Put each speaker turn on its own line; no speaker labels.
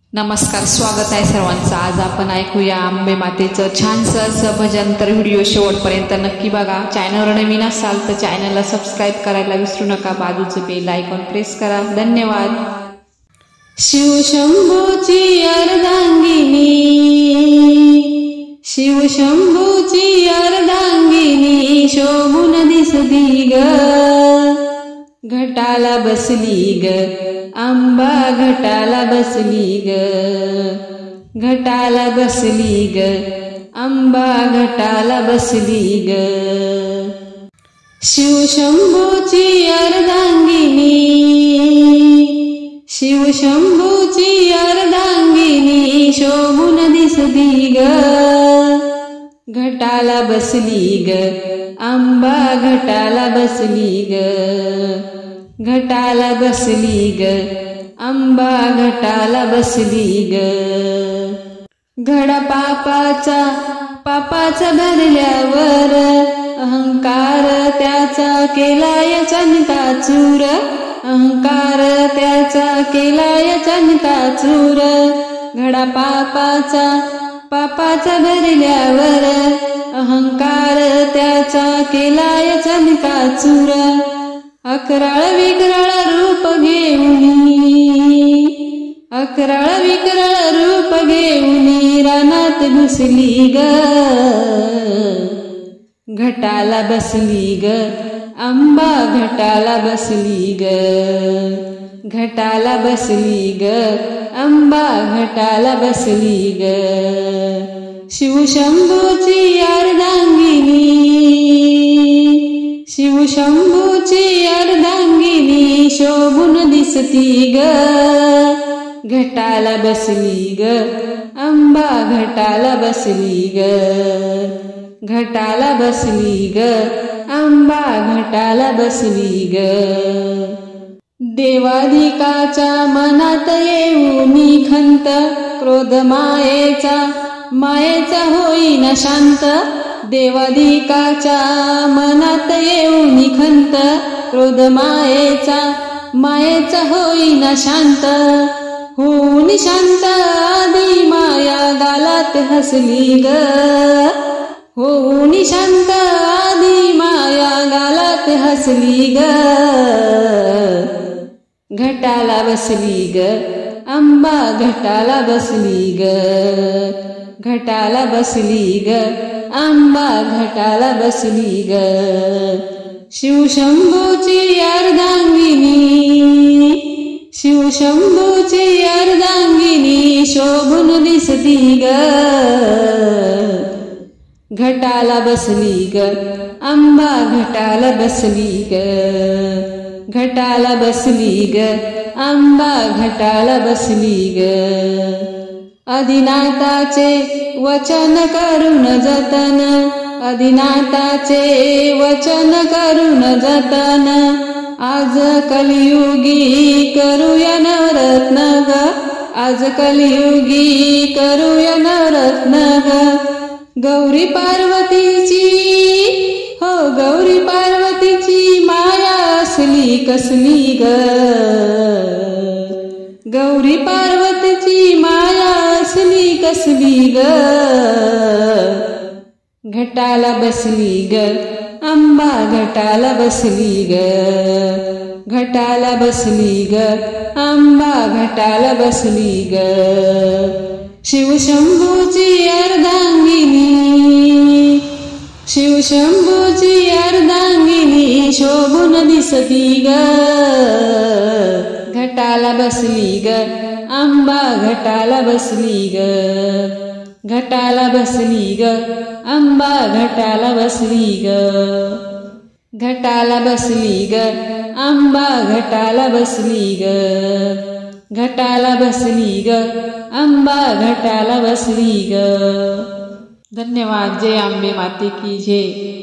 नमस्कार, स्वागत आहे सर्वांचं। आज आपण ऐकूया आंबे मातेचं छानसं असं भजन। तर व्हिडिओ शेवटपर्यंत नक्की बघा। चॅनलवर नवीन असाल तर चॅनलला सबस्क्राईब करायला विसरू नका। बाजूचं बेल आयकॉन प्रेस करा। धन्यवाद।
शिवशंभूची अर्धांगिनी, शिवशंभूची अर्धांगिनी शोभून दिसती ग, घटाला बसली ग, आंबा घटाला बसली ग, घटाला बसली ग, आंबा घटाला बसली ग। शिवशंभूची अर्धांगिनी, शिवशंभूची अर्धांगिनी शोभून दिसती ग, घटाला बसली ग, आंबा घटाला बसली ग, घटाला बसली ग, आंबा घटाला बसली ग। घडा पापाचा, पापाचा भरल्यावर अहंकार त्याचा केलाय चनकाचूर, अहंकार त्याचा केलाय चनकाचूर। घडा पापाचा, पापाचा भरल्यावर अहंकार त्याचा केलाय चनकाचूर। अकराळ विकराळ रूप घेऊनी, अकराळ विकराळ रूप घेऊनी रानात घुसली ग, घटाला बसली ग, आंबा घटाला बसली ग, घटाला बसली ग, आंबा घटाला बसली ग। शिवशंभूची अर्धांगिनी, शिवशंभूची अर्धांगिनी शोभून दिसती ग, घटाला बसली ग, आंबा घटाला बसली ग, घटाला बसली ग, आंबा घटाला बसली ग। देवाधिकाच्या मनात येऊनी खंत, क्रोध मायेचा, मायेचा होईना शांत। देवाधिकाच्या मनात येऊनी खंत, क्रोध मायेचा, मायेचा होईना शांत। होऊनी शांत आधी माया गालात हसली ग, होऊनी शांत आधी माया गालात हसली ग, घटाला बसली ग, आंबा घटाला बसली ग, घटाला बसली ग, आंबा घटाला बसली ग। शिवशंभूची अर्धांगिनी, शिवशंभूची अर्धांगिनी शोभून दिसती ग, घटाला बसली ग, आंबा घटाला बसली ग, घटाला बसली ग, आंबा घटाला बसली ग। अधिनाथाचे वचन करून जतन, अधिनाथाचे वचन करून जतन, आज कलियुगी करूया नवरत्न ग, आज कलियुगी करूया नवरत्न ग। गौरी पार्वतीची, हो गौरी पार्वतीची माया असली कसली ग, गौरी पार्वतीची माया असली कसली ग, घटाला बसली ग, आंबा घटाला बसली ग, घटाला बसली ग, आंबा घटाला बसली ग। शिवशंभूची अर्धांगिनी, शिवशंभूची अर्धांगिनी शोभून दिसती ग, घटाला बसली ग, आंबा घटाला बसली ग, घटाला बसली ग, आंबा घटाला बसली ग, घटाला बसली ग, आंबा घटाला बसली ग, घटाला बसली ग, आंबा घटाला बसली ग। धन्यवाद। जय आंबे माते की जय।